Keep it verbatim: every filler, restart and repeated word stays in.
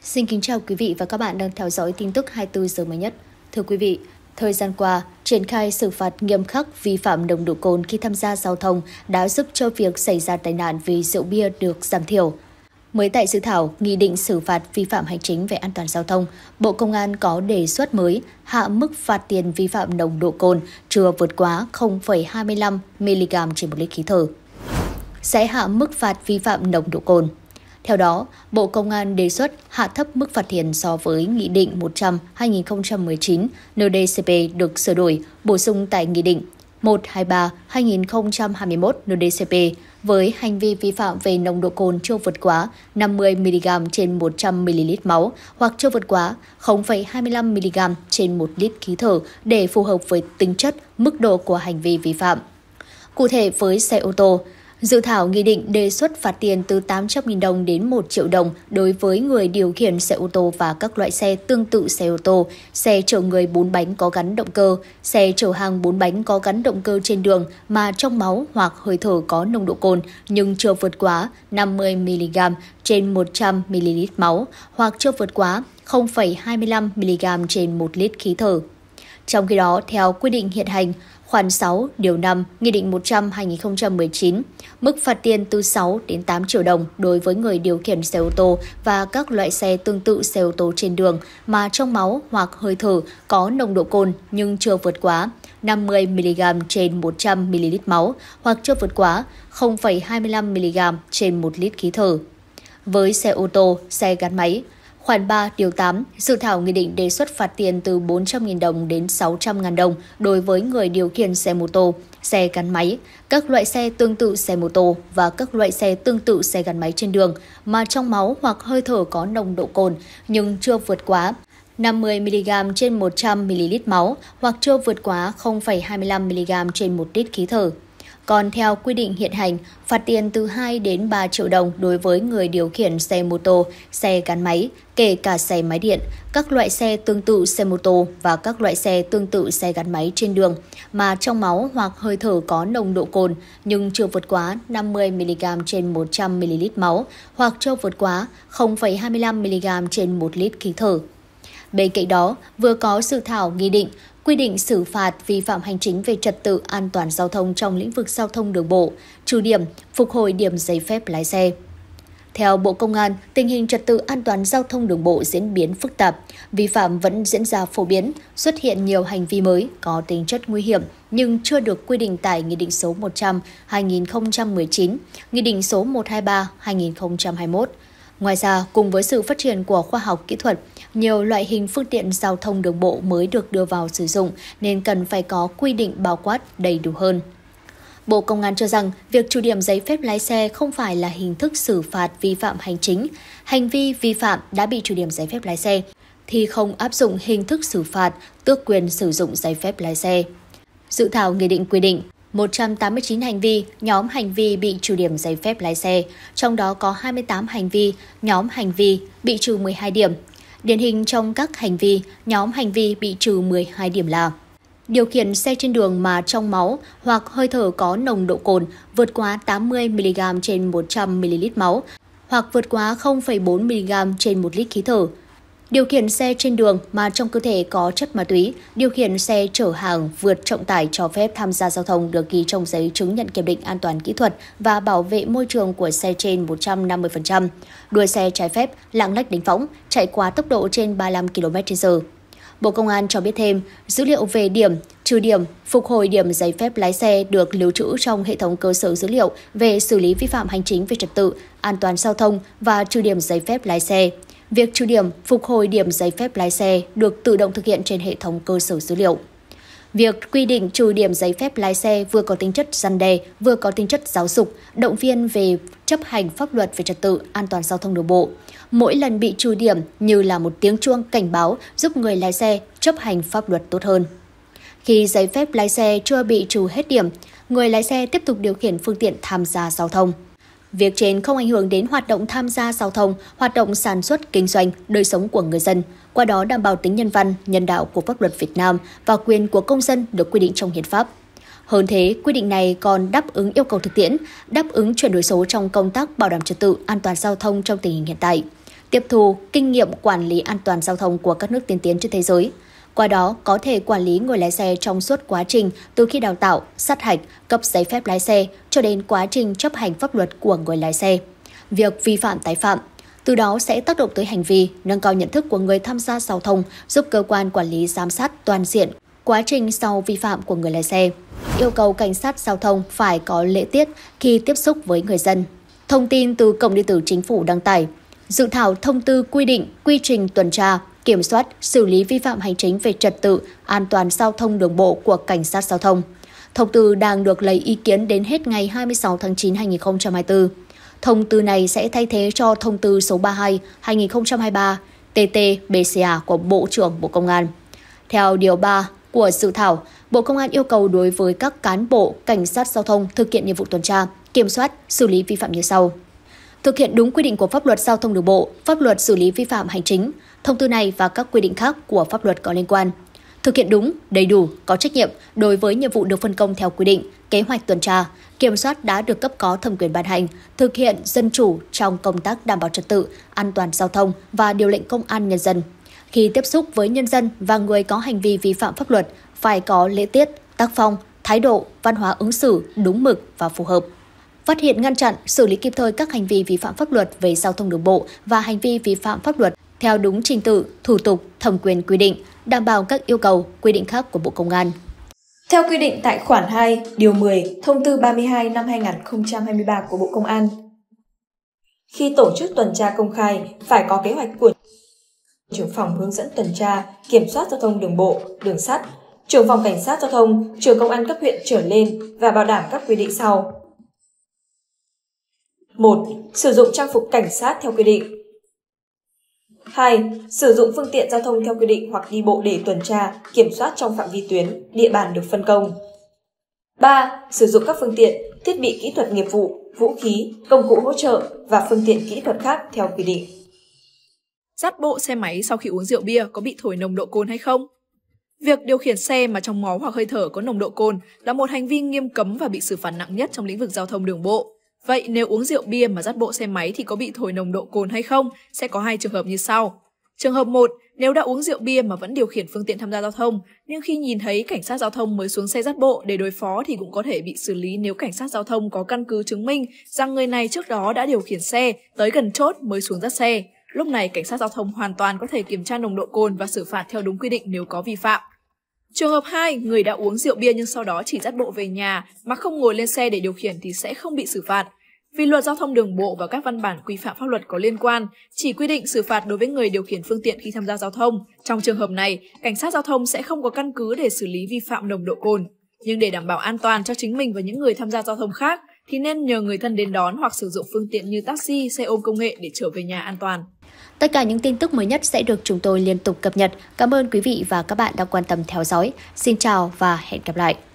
Xin kính chào quý vị và các bạn đang theo dõi tin tức hai mươi tư giờ mới nhất. Thưa quý vị, thời gian qua, triển khai xử phạt nghiêm khắc vi phạm nồng độ cồn khi tham gia giao thông đã giúp cho việc xảy ra tai nạn vì rượu bia được giảm thiểu. Mới tại dự thảo Nghị định xử phạt vi phạm hành chính về an toàn giao thông, Bộ Công an có đề xuất mới hạ mức phạt tiền vi phạm nồng độ cồn chưa vượt quá không phẩy hai mươi lăm mi-li-gam trên một lít khí thở. Sẽ hạ mức phạt vi phạm nồng độ cồn. Theo đó, Bộ Công an đề xuất hạ thấp mức phạt tiền so với Nghị định một trăm trên hai nghìn không trăm mười chín N D C P được sửa đổi, bổ sung tại Nghị định một trăm hai mươi ba trên hai nghìn không trăm hai mươi mốt N D C P với hành vi vi phạm về nồng độ cồn chưa vượt quá năm mươi mi-li-gam trên một trăm mi-li-lít máu hoặc chưa vượt quá không phẩy hai mươi lăm mi-li-gam trên một lít khí thở để phù hợp với tính chất, mức độ của hành vi vi phạm. Cụ thể với xe ô tô, dự thảo nghị định đề xuất phạt tiền từ tám trăm nghìn đồng đến một triệu đồng đối với người điều khiển xe ô tô và các loại xe tương tự xe ô tô, xe chở người bốn bánh có gắn động cơ, xe chở hàng bốn bánh có gắn động cơ trên đường mà trong máu hoặc hơi thở có nồng độ cồn nhưng chưa vượt quá năm mươi mi-li-gam trên một trăm mi-li-lít máu hoặc chưa vượt quá không phẩy hai mươi lăm mi-li-gam trên một lít khí thở. Trong khi đó, theo quy định hiện hành, khoản sáu, điều năm, Nghị định một trăm trên hai nghìn không trăm mười chín, mức phạt tiền từ sáu đến tám triệu đồng đối với người điều khiển xe ô tô và các loại xe tương tự xe ô tô trên đường mà trong máu hoặc hơi thở có nồng độ cồn nhưng chưa vượt quá năm mươi mi-li-gam trên một trăm mi-li-lít máu hoặc chưa vượt quá không phẩy hai mươi lăm mi-li-gam trên một lít khí thở. Với xe ô tô, xe gắn máy, khoản ba, điều tám, dự thảo nghị định đề xuất phạt tiền từ bốn trăm nghìn đồng đến sáu trăm nghìn đồng đối với người điều khiển xe mô tô, xe gắn máy, các loại xe tương tự xe mô tô và các loại xe tương tự xe gắn máy trên đường mà trong máu hoặc hơi thở có nồng độ cồn nhưng chưa vượt quá năm mươi mi-li-gam trên một trăm mi-li-lít máu hoặc chưa vượt quá không phẩy hai mươi lăm mi-li-gam trên một lít khí thở. Còn theo quy định hiện hành, phạt tiền từ hai đến ba triệu đồng đối với người điều khiển xe mô tô, xe gắn máy, kể cả xe máy điện, các loại xe tương tự xe mô tô và các loại xe tương tự xe gắn máy trên đường mà trong máu hoặc hơi thở có nồng độ cồn nhưng chưa vượt quá năm mươi mi-li-gam trên một trăm mi-li-lít máu hoặc chưa vượt quá không phẩy hai mươi lăm mi-li-gam trên một lít khí thở. Bên cạnh đó, vừa có dự thảo nghị định quy định xử phạt vi phạm hành chính về trật tự an toàn giao thông trong lĩnh vực giao thông đường bộ, trừ điểm, phục hồi điểm giấy phép lái xe. Theo Bộ Công an, tình hình trật tự an toàn giao thông đường bộ diễn biến phức tạp, vi phạm vẫn diễn ra phổ biến, xuất hiện nhiều hành vi mới có tính chất nguy hiểm nhưng chưa được quy định tại Nghị định số một trăm trên hai nghìn không trăm mười chín, Nghị định số một trăm hai mươi ba trên hai nghìn không trăm hai mươi mốt. Ngoài ra, cùng với sự phát triển của khoa học kỹ thuật, nhiều loại hình phương tiện giao thông đường bộ mới được đưa vào sử dụng nên cần phải có quy định bao quát đầy đủ hơn. Bộ Công an cho rằng việc trừ điểm giấy phép lái xe không phải là hình thức xử phạt vi phạm hành chính. Hành vi vi phạm đã bị trừ điểm giấy phép lái xe thì không áp dụng hình thức xử phạt tước quyền sử dụng giấy phép lái xe. Dự thảo nghị định quy định một trăm tám mươi chín hành vi, nhóm hành vi bị trừ điểm giấy phép lái xe, trong đó có hai mươi tám hành vi, nhóm hành vi bị trừ mười hai điểm. Điển hình trong các hành vi, nhóm hành vi bị trừ mười hai điểm là điều khiển xe trên đường mà trong máu hoặc hơi thở có nồng độ cồn vượt quá tám mươi mi-li-gam trên một trăm mi-li-lít máu hoặc vượt quá không phẩy bốn mi-li-gam trên một lít khí thở. Điều khiển xe trên đường mà trong cơ thể có chất ma túy, điều khiển xe chở hàng vượt trọng tải cho phép tham gia giao thông được ghi trong giấy chứng nhận kiểm định an toàn kỹ thuật và bảo vệ môi trường của xe trên một trăm năm mươi phần trăm, đua xe trái phép, lạng lách đánh võng, chạy quá tốc độ trên ba mươi lăm ki lô mét trên giờ. Bộ Công an cho biết thêm, dữ liệu về điểm, trừ điểm, phục hồi điểm giấy phép lái xe được lưu trữ trong hệ thống cơ sở dữ liệu về xử lý vi phạm hành chính về trật tự, an toàn giao thông và trừ điểm giấy phép lái xe. Việc trừ điểm, phục hồi điểm giấy phép lái xe được tự động thực hiện trên hệ thống cơ sở dữ liệu. Việc quy định trừ điểm giấy phép lái xe vừa có tính chất răn đe, vừa có tính chất giáo dục, động viên về chấp hành pháp luật về trật tự an toàn giao thông đường bộ. Mỗi lần bị trừ điểm như là một tiếng chuông cảnh báo giúp người lái xe chấp hành pháp luật tốt hơn. Khi giấy phép lái xe chưa bị trừ hết điểm, người lái xe tiếp tục điều khiển phương tiện tham gia giao thông. Việc trên không ảnh hưởng đến hoạt động tham gia giao thông, hoạt động sản xuất, kinh doanh, đời sống của người dân, qua đó đảm bảo tính nhân văn, nhân đạo của pháp luật Việt Nam và quyền của công dân được quy định trong hiến pháp. Hơn thế, quy định này còn đáp ứng yêu cầu thực tiễn, đáp ứng chuyển đổi số trong công tác bảo đảm trật tự an toàn giao thông trong tình hình hiện tại. tiếp thu kinh nghiệm quản lý an toàn giao thông của các nước tiên tiến trên thế giới. Qua đó, có thể quản lý người lái xe trong suốt quá trình từ khi đào tạo, sát hạch, cấp giấy phép lái xe cho đến quá trình chấp hành pháp luật của người lái xe. Việc vi phạm tái phạm, từ đó sẽ tác động tới hành vi, nâng cao nhận thức của người tham gia giao thông, giúp cơ quan quản lý giám sát toàn diện quá trình sau vi phạm của người lái xe. Yêu cầu cảnh sát giao thông phải có lễ tiết khi tiếp xúc với người dân. Thông tin từ Cổng Điện tử Chính phủ đăng tải. Dự thảo thông tư quy định quy trình tuần tra, kiểm soát, xử lý vi phạm hành chính về trật tự, an toàn giao thông đường bộ của cảnh sát giao thông. Thông tư đang được lấy ý kiến đến hết ngày hai mươi sáu tháng chín năm hai nghìn không trăm hai mươi tư. Thông tư này sẽ thay thế cho thông tư số ba mươi hai trên hai nghìn không trăm hai mươi ba T T B C A của Bộ trưởng Bộ Công an. Theo điều ba của dự thảo, Bộ Công an yêu cầu đối với các cán bộ cảnh sát giao thông thực hiện nhiệm vụ tuần tra, kiểm soát, xử lý vi phạm như sau. Thực hiện đúng quy định của pháp luật giao thông đường bộ, pháp luật xử lý vi phạm hành chính, thông tư này và các quy định khác của pháp luật có liên quan. Thực hiện đúng, đầy đủ, có trách nhiệm đối với nhiệm vụ được phân công theo quy định, kế hoạch tuần tra, kiểm soát đã được cấp có thẩm quyền ban hành, thực hiện dân chủ trong công tác đảm bảo trật tự, an toàn giao thông và điều lệnh công an nhân dân. Khi tiếp xúc với nhân dân và người có hành vi vi phạm pháp luật, phải có lễ tiết, tác phong, thái độ, văn hóa ứng xử đúng mực và phù hợp. Phát hiện, ngăn chặn, xử lý kịp thời các hành vi vi phạm pháp luật về giao thông đường bộ và hành vi vi phạm pháp luật theo đúng trình tự, thủ tục, thẩm quyền quy định, đảm bảo các yêu cầu, quy định khác của Bộ Công an. Theo quy định tại khoản hai, điều mười, thông tư ba mươi hai năm hai nghìn không trăm hai mươi ba của Bộ Công an, khi tổ chức tuần tra công khai, phải có kế hoạch của trưởng phòng hướng dẫn tuần tra, kiểm soát giao thông đường bộ, đường sắt, trưởng phòng cảnh sát giao thông, trưởng công an cấp huyện trở lên và bảo đảm các quy định sau. một. Sử dụng trang phục cảnh sát theo quy định. hai. Sử dụng phương tiện giao thông theo quy định hoặc đi bộ để tuần tra, kiểm soát trong phạm vi tuyến, địa bàn được phân công. ba. Sử dụng các phương tiện, thiết bị kỹ thuật nghiệp vụ, vũ khí, công cụ hỗ trợ và phương tiện kỹ thuật khác theo quy định. Dắt bộ xe máy sau khi uống rượu bia có bị thổi nồng độ cồn hay không? Việc điều khiển xe mà trong máu hoặc hơi thở có nồng độ cồn là một hành vi nghiêm cấm và bị xử phạt nặng nhất trong lĩnh vực giao thông đường bộ. Vậy nếu uống rượu bia mà dắt bộ xe máy thì có bị thổi nồng độ cồn hay không? Sẽ có hai trường hợp như sau. Trường hợp một, nếu đã uống rượu bia mà vẫn điều khiển phương tiện tham gia giao thông, nhưng khi nhìn thấy cảnh sát giao thông mới xuống xe dắt bộ để đối phó thì cũng có thể bị xử lý nếu cảnh sát giao thông có căn cứ chứng minh rằng người này trước đó đã điều khiển xe tới gần chốt mới xuống dắt xe. Lúc này cảnh sát giao thông hoàn toàn có thể kiểm tra nồng độ cồn và xử phạt theo đúng quy định nếu có vi phạm. Trường hợp hai, người đã uống rượu bia nhưng sau đó chỉ dắt bộ về nhà mà không ngồi lên xe để điều khiển thì sẽ không bị xử phạt. Vì luật giao thông đường bộ và các văn bản quy phạm pháp luật có liên quan chỉ quy định xử phạt đối với người điều khiển phương tiện khi tham gia giao thông. Trong trường hợp này, cảnh sát giao thông sẽ không có căn cứ để xử lý vi phạm nồng độ cồn. Nhưng để đảm bảo an toàn cho chính mình và những người tham gia giao thông khác thì nên nhờ người thân đến đón hoặc sử dụng phương tiện như taxi, xe ôm công nghệ để trở về nhà an toàn. Tất cả những tin tức mới nhất sẽ được chúng tôi liên tục cập nhật. Cảm ơn quý vị và các bạn đã quan tâm theo dõi. Xin chào và hẹn gặp lại!